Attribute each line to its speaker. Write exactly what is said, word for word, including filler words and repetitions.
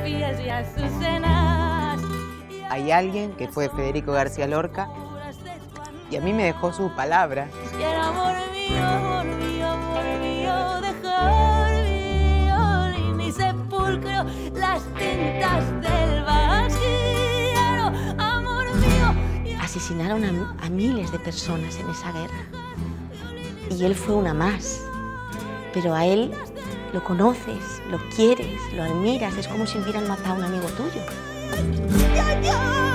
Speaker 1: fotografías y azucenas.
Speaker 2: Hay alguien que fue Federico García Lorca y a mí me dejó su palabra.
Speaker 1: Quiero, amor mío, amor mío, amor mío, dejar violín y sepulcro, las tintas del vals. Quiero, amor mío.
Speaker 3: Asesinaron a, a miles de personas en esa guerra. Y él fue una más. Pero a él lo conoces, lo quieres, lo admiras. Es como si hubieran matado a un amigo tuyo.
Speaker 1: Ya, ya.